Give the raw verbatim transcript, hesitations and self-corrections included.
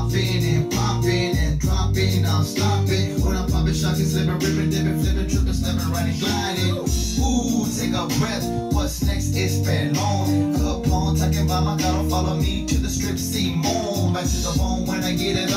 popping and popping and dropping, I'm stopping. When I'm popping, shocking, slipping, ripping, dipping, flipping, tripping, stepping, riding, gliding. Ooh, take a breath. What's next is Bellon. Capone, talking about my God, follow me to the strip, Simone. Back to the bone when I get it